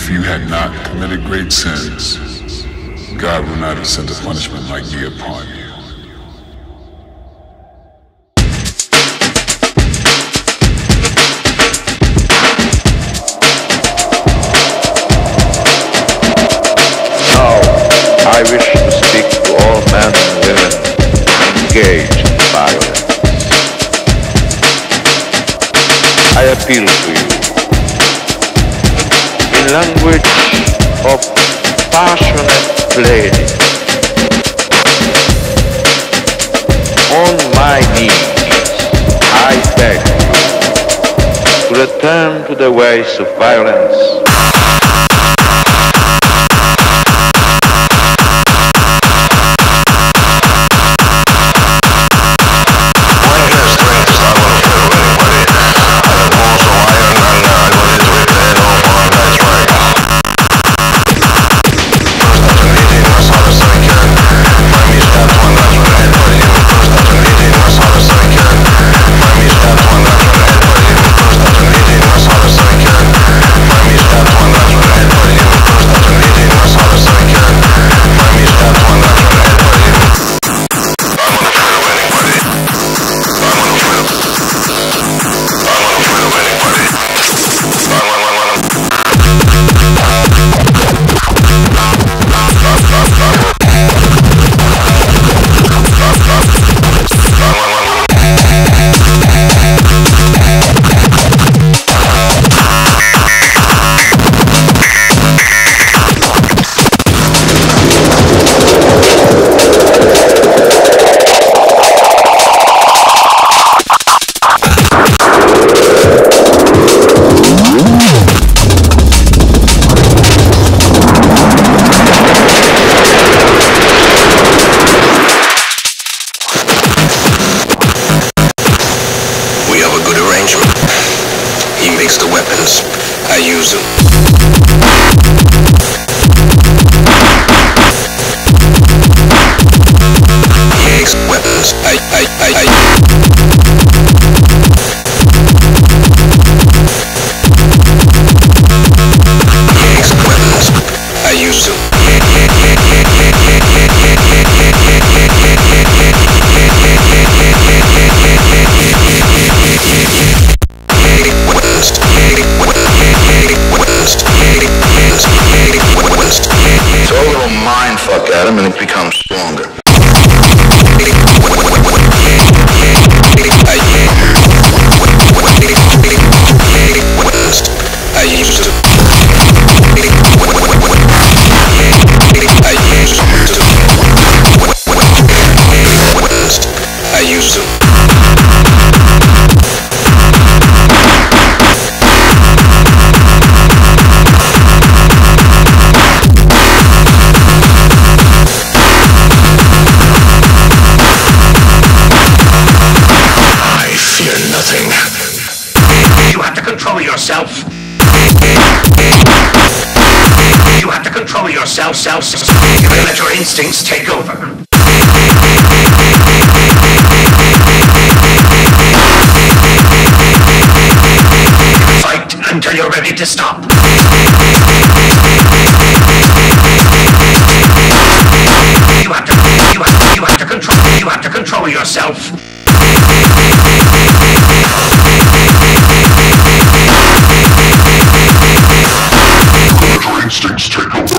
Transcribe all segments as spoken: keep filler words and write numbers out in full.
if you had not committed great sins, God would not have sent a punishment like me upon you. Now, I wish to speak to all men and women engaged in violence. I appeal to you in language of passionate pleading. On my knees, I beg you to return to the ways of violence. Self, self, self. You can let your instincts take over. Fight until you're ready to stop. You have to, you have, you have to control, you have to control yourself. Let your instincts take over.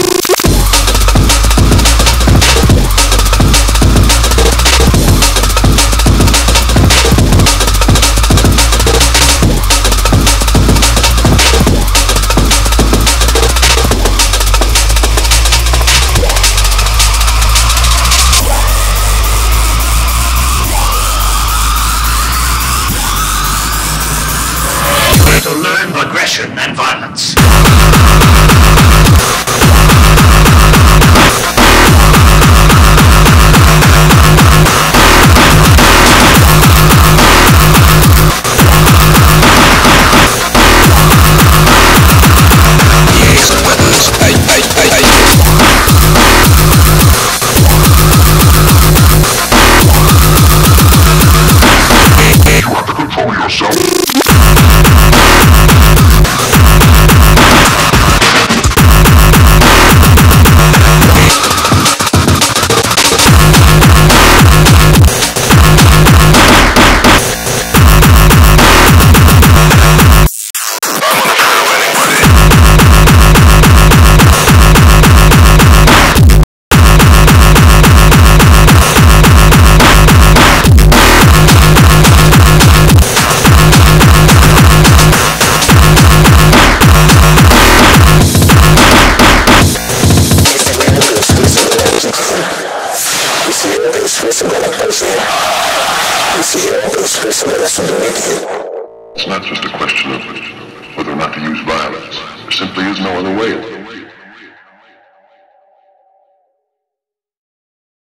see open space and go like this. You see open space and that's underneath you. It's not just a question of whether or not to use violence. There simply is no other way.